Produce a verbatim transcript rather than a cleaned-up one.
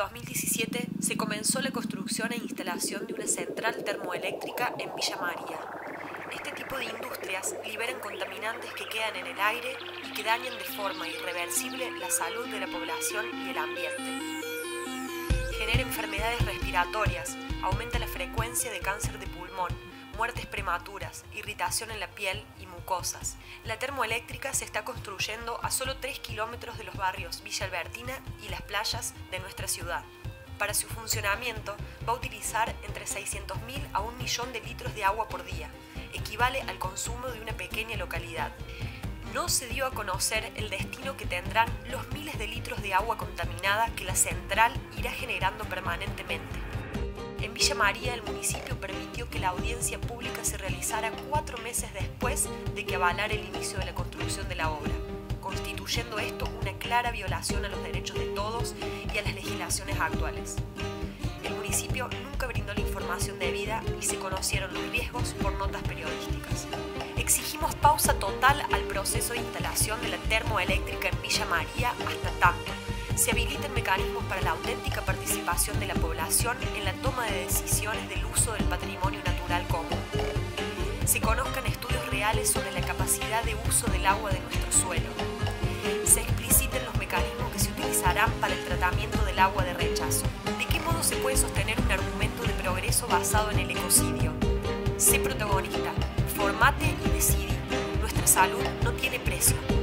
dos mil diecisiete se comenzó la construcción e instalación de una central termoeléctrica en Villa María. Este tipo de industrias liberan contaminantes que quedan en el aire y que dañan de forma irreversible la salud de la población y el ambiente. Genera enfermedades respiratorias, aumenta la frecuencia de cáncer de pulmón, muertes prematuras, irritación en la piel y mucosas. La termoeléctrica se está construyendo a solo tres kilómetros de los barrios Villa Albertina y las playas de nuestra ciudad. Para su funcionamiento va a utilizar entre seiscientos mil a un millón de litros de agua por día, equivale al consumo de una pequeña localidad. No se dio a conocer el destino que tendrán los miles de litros de agua contaminada que la central irá generando permanentemente. En Villa María, el municipio permitió que la audiencia pública se realizara cuatro meses después de que avalara el inicio de la construcción de la obra, constituyendo esto una clara violación a los derechos de todos y a las legislaciones actuales. El municipio nunca brindó la información debida y se conocieron los riesgos por notas periodísticas. Exigimos pausa total al proceso de instalación de la termoeléctrica en Villa María hasta tanto se habiliten mecanismos para la auténtica participación de la población en la toma de decisiones del uso del patrimonio natural común. Se conozcan estudios reales sobre la capacidad de uso del agua de nuestro suelo. Se expliciten los mecanismos que se utilizarán para el tratamiento del agua de rechazo. ¿De qué modo se puede sostener un argumento de progreso basado en el ecocidio? Sé protagonista, formate y decidí. Nuestra salud no tiene precio.